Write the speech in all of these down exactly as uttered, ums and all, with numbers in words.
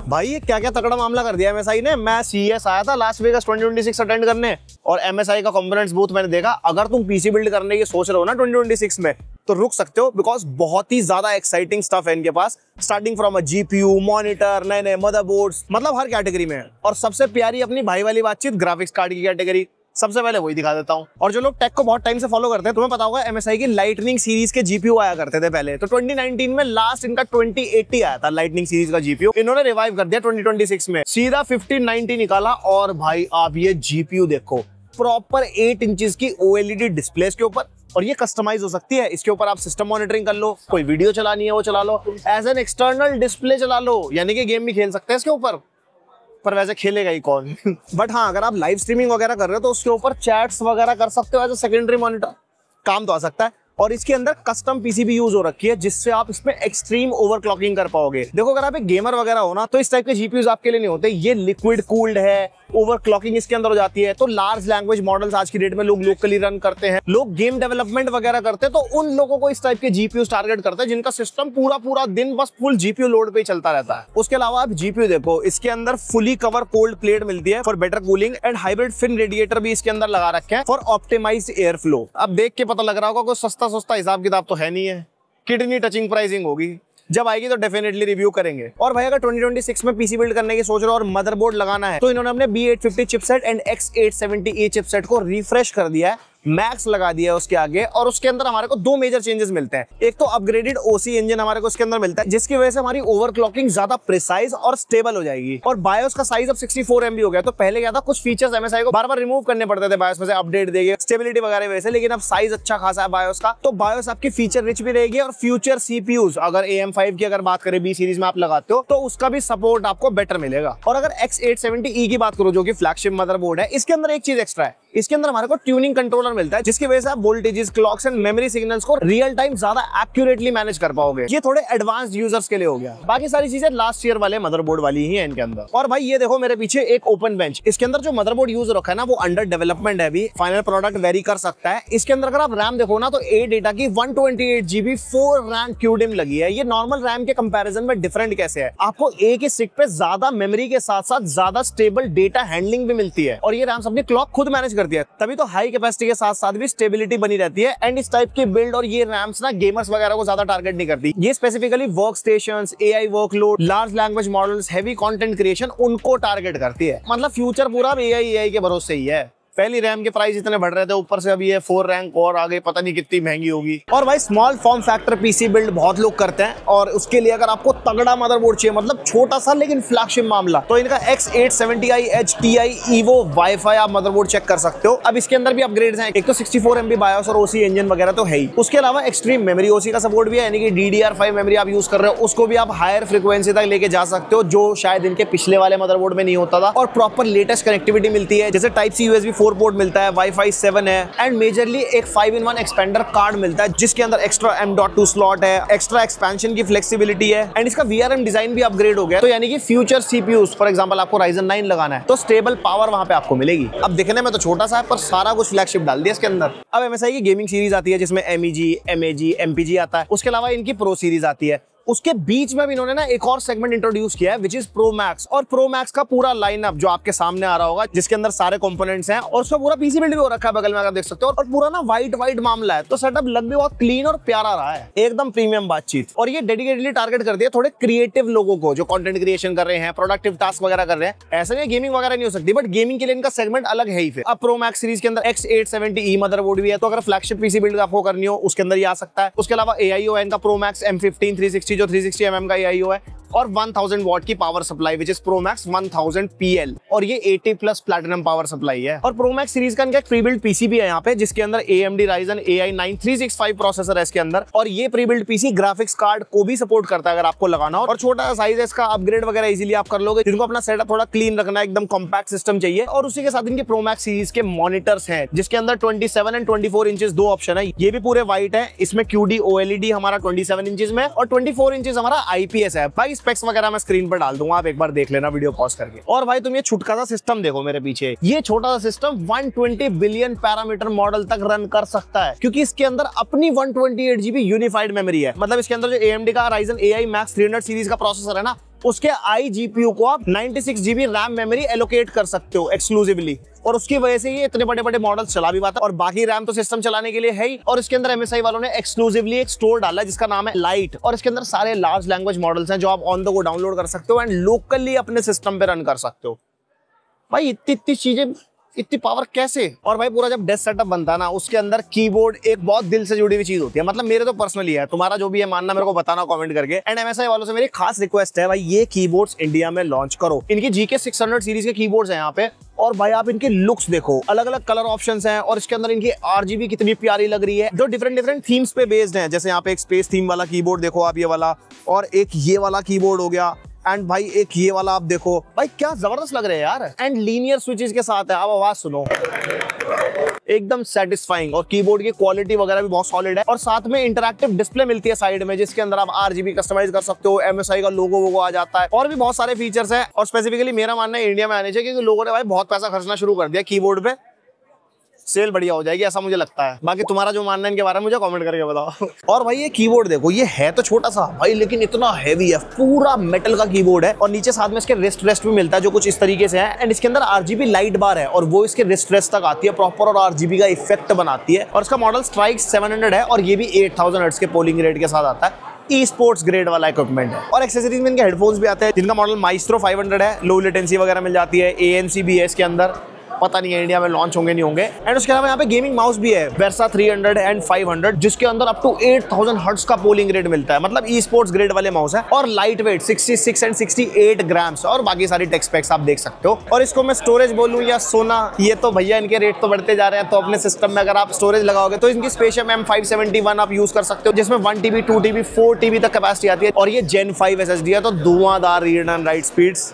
भाई ये क्या क्या तगड़ा मामला कर दिया एमएसआई ने। मैं सीईएस आया था Las Vegas twenty twenty six attend करने और एमएसआई का कंपोनेंट्स बूथ मैंने देखा। अगर तुम पीसी बिल्ड करने की सोच रहे हो ना ट्वेंटी ट्वेंटी सिक्स में तो रुक सकते हो, बिकॉज बहुत ही ज्यादा एक्साइटिंग स्टफ है इनके पास, starting from a GPU, monitor, नए नए मदरबोर्ड्स, मतलब हर कैटेगरी में। और सबसे प्यारी अपनी भाई वाली बातचीत ग्राफिक्स कार्ड की कैटेगरी, सबसे पहले वही दिखा देता हूं। और जो लोग टेक को बहुत टाइम से फॉलो करते हैं तुम्हें पता होगा एमएसआई की लाइटनिंग सीरीज के जीपीयू आया करते थे पहले, तो ट्वेंटी नाइनटीन में लास्ट इनका ट्वेंटी एटी आया था लाइटनिंग सीरीज का जीपीयू, इन्होंने रिवाइव कर दिया ट्वेंटी ट्वेंटी सिक्स में, सीधा फिफ्टीन नाइनटी निकाला। और भाई आप ये जीपीयू देखो, प्रॉपर एट इंचेस की ओएलईडी डिस्प्ले के ऊपर, और ये कस्टमाइज हो सकती है। इसके ऊपर आप सिस्टम मॉनिटरिंग कर लो, कोई वीडियो चलानी है वो चला लो, एज एन एक्सटर्नल डिस्प्ले चला लो, यानी कि गेम भी खेल सकते हैं इसके ऊपर, पर वैसे खेलेगा ही कौन। बट हाँ, अगर आप लाइव स्ट्रीमिंग वगैरह कर रहे हो तो उसके ऊपर चैट्स वगैरह कर सकते हो एज अ सेकेंडरी मॉनिटर, काम तो आ सकता है। और इसके अंदर कस्टम पीसीबी यूज हो रखी है जिससे आप इसमें एक्सट्रीम ओवरक्लॉकिंग कर पाओगे। देखो अगर आप एक गेमर वगैरह हो ना तो इस टाइप के जीपीयूज आपके लिए नहीं होते, ये लिक्विड कूल्ड है, ओवरक्लॉकिंग इसके अंदर हो जाती है। तो लार्ज लैंग्वेज मॉडल्स आज की डेट में लोग लोकली रन करते हैं, लोग गेम डेवलपमेंट वगैरह करते हैं, तो उन लोगों को इस टाइप के जीपीयूज टारगेट करते हैं जिनका सिस्टम पूरा पूरा दिन बस फुल जीपीयू लोड पे ही चलता रहता है। उसके अलावा आप जीपीयू देखो, इसके अंदर फुली कवर कोल्ड प्लेट मिलती है for better cooling and hybrid fin radiator भी इसके अंदर लगा रखे हैं फॉर ऑप्टिमाइज्ड एयर फ्लो। अब देख के पता लग रहा होगा कोई सस्ता सस्ता हिसाब किताब तो है नहीं है, किडनी टचिंग प्राइसिंग होगी, जब आएगी तो डेफिनेटली रिव्यू करेंगे। और भाई अगर ट्वेंटी ट्वेंटी सिक्स में पीसी बिल्ड करने की सोच रहे हो और मदरबोर्ड लगाना है तो इन्होंने अपने B eight fifty chipset and X eight seventy E chipset को रिफ्रेश कर दिया है, मैक्स लगा दिया है उसके आगे। और उसके अंदर हमारे को दो मेजर चेंजेस मिलते हैं। एक तो अपग्रेडेड ओसी इंजन हमारे को इसके अंदर मिलता है जिसकी वजह से हमारी ओवरक्लॉकिंग ज्यादा प्रिसाइज और स्टेबल हो जाएगी। और बायोस का साइज अब सिक्सटी फोर एमबी हो गया, तो पहले क्या था कुछ फीचर्स एमएसआई को बार बार रिमूव करने पड़ते थे बायोस में से, अपडेट देंगे स्टेबिलिटी वगैरह वैसे, लेकिन अब साइज अच्छा खासा है बायोस का, तो बायोस आपकी फीचर रिच भी रहेगी। और फ्यूचर सीपीयूज अगर ए एम फाइव की अगर बात करें बी सीरीज में आप लगाते हो तो उसका भी सपोर्ट आपको बेटर मिलेगा। और अगर एक्स एट सेवेंटी ई की बात करो जो कि फ्लैगशिप मदरबोर्ड है, इसके अंदर एक चीज एक्स्ट्रा है, इसके अंदर हमारे को ट्यूनिंग कंट्रोलर मिलता है जिसकी वजह से आप voltages, clocks and memory signals को रियल टाइम ज्यादा एक्यूरेटली मैनेज कर पाओगे। ये थोड़े एडवांस्ड यूजर्स के लिए हो गया, बाकी सारी चीजें लास्ट ईयर वाले मदरबोर्ड वाली ही है इनके अंदर। और भाई ये देखो मेरे पीछे एक ओपन बेंच, इसके अंदर जो मदरबोर्ड यूज रखा है ना वो अंडर डेवलपमेंट है, अभी फाइनल प्रोडक्ट वेरी कर सकता है। इसके अंदर अगर आप रैम देखो ना तो ए डेटा की one twenty eight GB four RAM CUDIMM लगी है। ये नॉर्मल रैम के कंपैरिजन में डिफरेंट कैसे है, आपको एक ही सिक पे ज्यादा मेमोरी के साथ साथ ज्यादा स्टेबल डेटा हैंडलिंग भी मिलती है। और ये रैम्स अपनी क्लॉक खुद मैनेज करती है, तभी तो हाई कैपेसिटी के साथ साथ भी स्टेबिलिटी बनी रहती है। एंड इस टाइप की बिल्ड और ये रैम्स ना गेमर्स वगैरह को ज्यादा टारगेट नहीं करती, ये specifically work stations, AI workload, large language models, heavy content creation, उनको टारगेट करती है। मतलब फ्यूचर पूरा एआई एआई के भरोसे ही है। पहली रैम के प्राइस इतने बढ़ रहे थे, ऊपर से अभी ये फोर रैंक और आगे पता नहीं कितनी महंगी होगी। और भाई small form factor PC build बहुत लोग करते हैं और उसके लिए अगर आपको तगड़ा मदरबोर्ड चाहिए, मतलब छोटा सा लेकिन फ्लैगशिप मामला, तो इनका X eight seventy I H T I EVO WiFi आप मदरबोर्ड चेक कर सकते हो। अब इसके अंदर भी अपग्रेड्स हैं, एक तो सिक्सटी फोर एमबी बायोस और ओसी इंजन वगैरह तो है ही, उसके अलावा एक्सट्रीम मेमोरी ओसी का सपोर्ट भी है, यानी कि D D R five memory आप यूज कर रहे हो उसको भी आप हायर फ्रीक्वेंसी तक लेके जा सकते हो, जो शायद इनके पिछले वाले मदरबोर्ड में नहीं होता था। और प्रॉपर लेटेस्ट कनेक्टिविटी मिलती है, जैसे type C USB four port मिलता है, वाईफाई सेवन है, एंड मेजरली एक five in one expander card मिलता है जिसके अंदर extra M dot two slot है, एक्स्ट्रा एक्सपेंशन की फ्लेक्सिबिलिटी है, एंड इसका वीआरएम डिजाइन भी अपग्रेड हो गया। तो यानी कि फ्यूचर सीपीयूज फॉर एग्जांपल आपको राइजन नाइन लगाना है तो स्टेबल पावर वहां पे आपको मिलेगी। अब दिखने में तो छोटा सा है पर सारा कुछ फ्लैगशिप डाल दिया इसके अंदर। अब एमएसआई की गेमिंग सीरीज आती है जिसमें एमईजी, एमएजी, एमपीजी आता है, उसके अलावा इनकी प्रो सीरीज आती है, उसके बीच में भी इन्होंने ना एक और सेगमेंट इंट्रोड्यूस किया है विच इज प्रो मैक्स। और प्रो मैक्स का पूरा लाइनअप जो आपके सामने आ रहा होगा जिसके अंदर सारे कंपोनेंट्स हैं और उसका पूरा पीसी बिल्ड भी हो रखा है बगल में अगर देख सकते हो, और पूरा ना व्हाइट व्हाइट मामला है, तो सेटअप लग भी बहुत क्लीन और प्यारा रहा है, एकदम प्रीमियम बातचीत। और ये डेडिकेटली टारगेट कर दिया थोड़े क्रिएटिव लोगों को जो कंटेंट क्रिएशन कर रहे हैं, प्रोडक्टिव टास्क वगैरह कर रहे हैं। ऐसे नहीं गेमिंग वगैरह नहीं हो सकती, बट गेमिंग के लिए इनका सेगमेंट अलग है ही। फिर अब प्रो मैक्स सीरीज के अंदर X eight seventy E motherboard भी है, तो अगर फ्लैगशिप पीसी बिल्ड आपको करनी हो उसके अंदर ये आ सकता है। उसके अलावा एआईओ है इनका Pro Max M fifteen three sixty जो थ्री सिक्सटी एमएम का एआईओ है, और वन थाउजेंड वॉट की power supply which is Pro Max one thousand PL, और ये eighty plus platinum power supply है। और प्रो मैक्स सीरीज का इनका एक प्री बिल्ड पीसी भी है यहाँ पे जिसके अंदर A M D Ryzen A I nine three six five processor है इसके अंदर, और ये pre build PC graphics card को भी सपोर्ट करता है अगर आपको लगाना हो। और छोटा सा साइज है इसका, अपग्रेड वगैरह इजीली आप कर लोगे, जिनको अपना सेटअप थोड़ा क्लीन रखना है, एकदम कॉम्पैक्ट सिस्टम चाहिए। और उसी के साथ इनके प्रो मैक्स सीरीज के मॉनिटर्स हैं जिसके अंदर twenty seven and twenty four inches दो ऑप्शन है, ये भी पूरे व्हाइट है, इसमें Q D O L E D हमारा ट्वेंटी सेवन इंचेस में और ट्वेंटी फोर इंचेस हमारा I P S है। भाई स्पेक्स वगैरह मैं स्क्रीन पर डाल दूंगा, आप एक बार देख लेना वीडियो पॉज करके। और भाई तुम ये छुटका सा सिस्टम देखो मेरे पीछे, ये छोटा सा system one twenty billion parameter model तक रन कर सकता है क्योंकि इसके अंदर अपनी one twenty eight GB unified memory है। मतलब इसके अंदर जो A M D का Ryzen A I Max three hundred series का प्रोसेसर है ना, उसके आई जीपीयू को आप ninety six GB RAM memory allocate कर सकते हो एक्सक्लूसिवली, और उसकी वजह से ये इतने बड़े बड़े मॉडल्स चला भी पाता है। और बाकी रैम तो सिस्टम चलाने के लिए है ही, और इसके अंदर एमएसआई वालों ने एक्सक्लूसिवली एक स्टोर डाला है जिसका नाम है लाइट, और इसके अंदर सारे लार्ज लैंग्वेज मॉडल्स हैं जो आप ऑन द गो डाउनलोड कर सकते हो एंड लोकली अपने सिस्टम पे रन कर सकते हो। भाई इतनी इतनी चीजें, इतनी पावर कैसे? और भाई पूरा जब डेस्क सेटअप बनता है ना, उसके अंदर कीबोर्ड एक बहुत दिल से जुड़ी हुई चीज होती है। मतलब मेरे तो पर्सनली है, तुम्हारा जो भी है मानना मेरे को बताना कमेंट करके। एंड एमएसआई वालों से मेरी खास रिक्वेस्ट है भाई, ये कीबोर्ड्स इंडिया में लॉन्च करो। इनकी जीके सिक्स हंड्रेड सीरीज के कीबोर्ड्स हैं यहाँ पे, और भाई आप इनके लुक्स देखो, अलग अलग कलर ऑप्शंस हैं, और इसके अंदर इनकी आरजीबी कितनी प्यारी लग रही है, जो डिफरेंट डिफरेंट थीम्स पे बेस्ड हैं। जैसे यहाँ पे एक स्पेस थीम वाला कीबोर्ड देखो आप, ये वाला, और एक ये वाला कीबोर्ड हो गया, एंड भाई एक ये वाला आप देखो, भाई क्या जबरदस्त लग रहे हैं यार। एंड लीनियर स्विचेस के साथ है, आप आवाज सुनो, एकदम सेटिस्फाइंग, और कीबोर्ड की क्वालिटी वगैरह भी बहुत सॉलिड है। और साथ में इंटरैक्टिव डिस्प्ले मिलती है साइड में, जिसके अंदर आप आरजीबी कस्टमाइज कर सकते हो, एमएसआई का लोगो वोगो आ जाता है, और भी बहुत सारे फीचर्स हैं। और स्पेसिफिकली मेरा मानना है इंडिया में आने चाहिए, क्योंकि लोगों ने भाई बहुत पैसा खर्चना शुरू कर दिया कीबोर्ड पे, सेल बढ़िया हो जाएगी ऐसा मुझे लगता है। बाकी तुम्हारा जो मानना है इनके बारे में मुझे कमेंट करके बताओ। और भाई ये कीबोर्ड देखो, ये है तो छोटा सा भाई, लेकिन इतना हैवी है, पूरा मेटल का कीबोर्ड है, और नीचे साथ में इसके रिस्ट रेस्ट भी मिलता है जो कुछ इस तरीके से है। एंड इसके अंदर आरजीबी लाइट बार है, और वो इसके रिस्ट रेस्ट तक आती है प्रॉपर, और आरजीबी का इफेक्ट बनाती है। और इसका मॉडल स्ट्राइक सेवन हंड्रेड है, और ये भी एट थाउजेंड हर्ट्ज के पोलिंग रेट के साथ आता है। ई स्पोर्ट्स ग्रेड वाला इक्विपमेंट है। और एक्सेसरीज में इनके हेडफोन्स भी आते हैं, जिनका मॉडल माइस्ट्रो फाइव हंड्रेड है, लो लेटेंसी वगैरह मिल जाती है, एएनसी भी है इसके अंदर, पता नहीं है इंडिया में लॉन्च होंगे नहीं होंगे। एंड उसके अलावा यहाँ पे गेमिंग माउस भी है, Versa three hundred and five hundred, जिसके अंदर up to eight thousand hertz का पोलिंग रेट मिलता है, मतलब ई स्पोर्ट्स ग्रेड वाले माउस है। और light weight sixty six and sixty eight grams, और बाकी सारी टेक स्पेक्स आप देख सकते हो। और इसको मैं स्टोरेज बोलूं या सोना, ये तो भैया इनके रेट तो बढ़ते जा रहे हैं, तो अपने सिस्टम में अगर आप स्टोरेज लगाओगे तो इनकी Spatium M five seventy one आप यूज कर सकते हो, जिसमें one TB two TB four TB तक कैपेसिटी आती है। और ये जेन फाइव एसएसडी है, तो धुआंधार रीड एंड राइट स्पीड्स,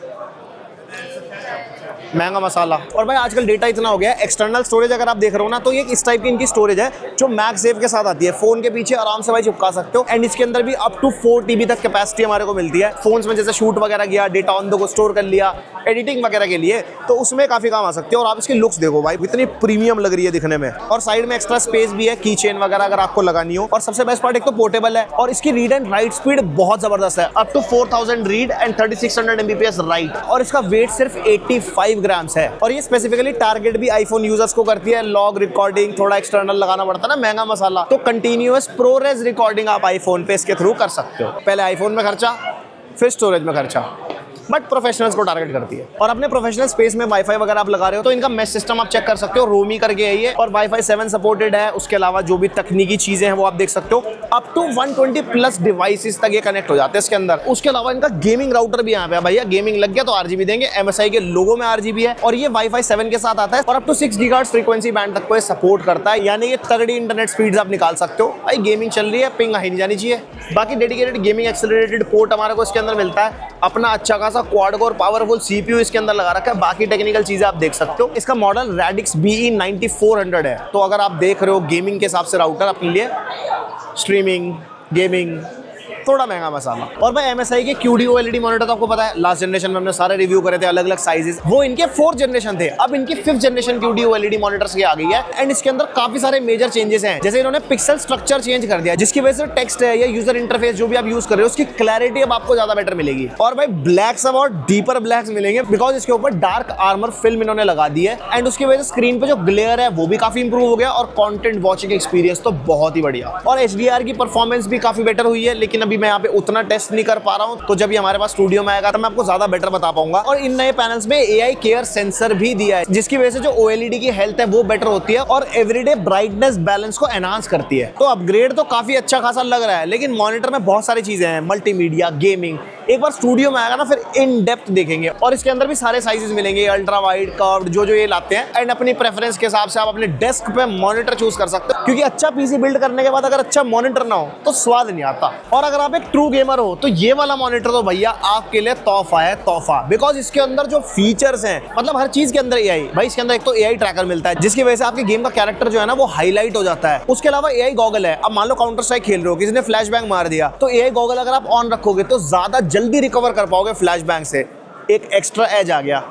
महंगा मसाला। और भाई आजकल डेटा इतना हो गया है, एक्सटर्नल स्टोरेज अगर आप देख रहे हो ना, तो ये इस टाइप की इनकी स्टोरेज है जो मैगसेफ के साथ आती है, फोन के पीछे आराम से भाई चिपका सकते हो। एंड इसके अंदर भी अप टू फोर टीबी तक कैपेसिटी हमारे को मिलती है। फोन्स में जैसे शूट वगैरह किया, data on the go store कर लिया, एडिटिंग वगैरह के लिए, तो उसमें काफी काम आ सकती है। और आप इसकी लुक्स देखो भाई, इतनी प्रीमियम लग रही है दिखने में। और साइड में एक्स्ट्रा स्पेस भी है, की चेन वगैरह अगर आपको लगानी हो। और सबसे बेस्ट पार्ट, एक तो पोर्टेबल है, और इसकी रीड एंड राइट स्पीड बहुत जबरदस्त है, up to four thousand read and thirty six hundred MBps write. और इसका वेट सिर्फ एट्टी फाइव ग्राम्स है। और ये स्पेसिफिकली टारगेट भी आईफोन यूजर्स को करती है। लॉग रिकॉर्डिंग थोड़ा एक्सटर्नल लगाना पड़ता है ना, महंगा मसाला, तो कंटिन्यूअस प्रोरेज रिकॉर्डिंग आप आईफोन पे इसके थ्रू कर सकते हो। पहले आईफोन में खर्चा, फिर स्टोरेज में खर्चा, बट प्रोफेशनल्स को टारगेट करती है। और अपने प्रोफेशनल स्पेस में वाईफाई वगैरह आप लगा रहे हो तो इनका मेश सिस्टम आप चेक कर सकते हो, रोमी करके है ये, और वाईफाई सेवन सपोर्टेड है। उसके अलावा जो भी तकनीकी चीजें हैं वो आप देख सकते हो, up to one twenty plus devices तक ये कनेक्ट हो जाते हैं इसके अंदर। उसके अलावा इनका गेमिंग राउटर भी यहाँ पे है, भैया गेमिंग लग गया तो आरजीबी देंगे, एमएसआई के लोगो में आरजीबी है, और ये वाईफाई सेवन के साथ आता है, और up to six gigahertz frequency band तक को ये सपोर्ट करता है, यानी ये तगड़ी इंटरनेट स्पीड्स आप निकाल सकते हो। भाई गेमिंग चल रही है, पिंग ही नहीं जानी चाहिए। बाकी डेडिकेटेड गेमिंग एक्सेलरेटेड पोर्ट हमारे को इसके अंदर मिलता है, अपना अच्छा खासा क्वाड कोर पावरफुल सीपीयू इसके अंदर लगा रखा है। बाकी टेक्निकल चीजें आप देख सकते हो। इसका model Radix B E ninety four hundred है, तो अगर आप देख रहे हो गेमिंग के हिसाब से राउटर अपने लिए, स्ट्रीमिंग गेमिंग थोड़ा महंगा मसाला। और भाई एमएसआई के क्यूडी ओएलईडी मॉनिटर तो आपको पता है, लास्ट जनरेशन में हमने सारे रिव्यू करे थे, अलग अलग साइजेस, वो इनके फोर्थ जनरेशन थे, अब इनकी fifth generation QD OLED monitors की आ गई है। एंड इसके अंदर काफी सारे मेजर चेंजेस हैं, जैसे इन्होंने पिक्सल स्ट्रक्चर चेंज कर दिया, जिसकी वजह से टेक्स्ट है या यूजर इंटरफेस जो भी आप यूज कर रहे हो उसकी क्लैरिटी अब आपको ज्यादा बेटर मिलेगी। और भाई ब्लैक्स अब और डीपर ब्लैक्स मिलेंगे, बिकॉज इसके ऊपर डार्क आर्मर फिल्म इन्होंने लगा दी है। एंड उसकी वजह से स्क्रीन पे जो ग्लेयर है वो भी काफी इंप्रूव हो गया, और कंटेंट वॉचिंग एक्सपीरियंस तो बहुत ही बढ़िया। और एचडीआर की परफॉर्मेंस भी काफी बेटर हुई है, लेकिन अभी मैं यहाँ पे उतना टेस्ट नहीं कर पा रहा हूं, तो जब ये हमारे पास स्टूडियो में आएगा तो मैं आपको ज्यादा बेटर बता पाऊंगा। और इन नए पैनल्स में एआई केयर सेंसर भी दिया है, जिसकी वजह से जो ओएलईडी की हेल्थ है वो बेटर होती है, और एवरीडे ब्राइटनेस बैलेंस को एनहांस करती है। तो अपग्रेड तो काफी अच्छा खासा लग रहा है, लेकिन मॉनिटर में बहुत सारी चीजें हैं, मल्टीमीडिया, गेमिंग। एक बार स्टूडियो में आएगा ना फिर इन डेप्थ देखेंगे। और इसके अंदर भी सारे साइजेस मिलेंगे, अल्ट्रा वाइड, कर्व्ड, जो जो ये लाते हैं। एंड अपनी प्रेफरेंस के हिसाब से आप अपने डेस्क पे मॉनिटर चूज कर सकते हो, क्योंकि अच्छा पीसी बिल्ड करने के बाद अगर अच्छा मॉनिटर ना हो तो स्वाद नहीं आता। और अगर आप एक ट्रू गेमर हो तो ये वाला मॉनिटर तो भैया आपके लिए तोहफा है, तोहफा। बिकॉज इसके अंदर जो फीचर्स हैं, मतलब हर चीज के अंदर एआई, भाई इसके अंदर एक तो एआई ट्रैकर मिलता है, जिसकी वजह से आपके गेम का कैरेक्टर जो है ना वो हाईलाइट हो जाता है। उसके अलावा एआई गॉगल है, अब मान लो काउंटर स्ट्राइक खेल रहे हो, किसी ने फ्लैश बैंग मार दिया, तो एआई गॉगल अगर आप ऑन रखोगे तो ज्यादा जल्दी रिकवर कर पाओगे फ्लैश बैंग से। एक एक्स्ट्रा एज आ गया,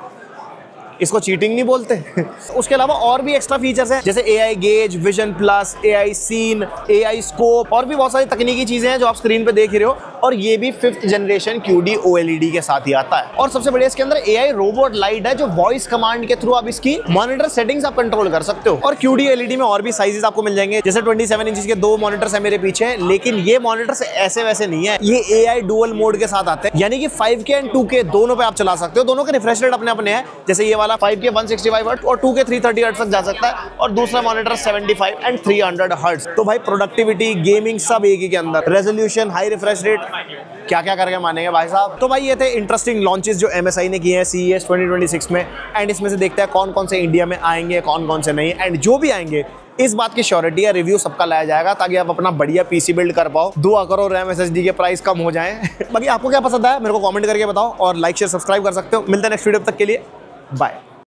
इसको चीटिंग नहीं बोलते। उसके अलावा और भी एक्स्ट्रा फीचर्स हैं, जैसे AI gaze, vision plus, AI scene, AI scope, और भी बहुत सारी तकनीकी चीजें हैं जो आप स्क्रीन पे देख ही रहे हो। और ये भी fifth generation Q D O L E D के साथ ही आता है। और सबसे बढ़िया इसके अंदर ए आई रोबोट लाइट है जो वॉइस कमांड के थ्रू आप इसकी मॉनिटर सेटिंग्स आप कंट्रोल कर सकते हो। और Q D L E D में और भी साइजेस आपको मिल जाएंगे, जैसे ट्वेंटी सेवन इंच के दो मॉनिटर्स है मेरे पीछे, लेकिन ये मॉनिटर्स ऐसे वैसे नहीं है, ये ए आई डुअल मोड के साथ आते हैं, यानी कि फाइव के एंड टू के दोनों पे आप चला सकते हो। दोनों के रिफ्रेश रेट अपने अपने हैं, जैसे ये वाला five K one sixty five hertz और two K three thirty hertz तक जा सकता है, और दूसरा monitor seventy five and three hundred hertz. तो भाई प्रोडक्टिविटी, गेमिंग सब एक ही के अंदर, रेजोल्यूशन, हाई रिफ्रेश रेट, क्या क्या करके मानेंगे भाई साहब। तो भाई ये थे इंटरेस्टिंग लॉन्चेस जो एम एस आई ने किए हैं C E S twenty twenty six में, एंड इसमें से देखते हैं कौन कौन से इंडिया में आएंगे, कौन कौन से नहीं, एंड जो भी आएंगे इस बात की श्योरिटी या रिव्यू सबका लाया जाएगा ताकि आप अपना बढ़िया पीसी बिल्ड कर पाओ। दुआ करो रैम एसएसडी के प्राइस कम हो जाएं। बाकी आपको क्या पसंद आया मेरे को कमेंट करके बताओ, और लाइक शेयर सब्सक्राइब कर सकते हो। मिलते हैं नेक्स्ट वीडियो तक के लिए, बाय।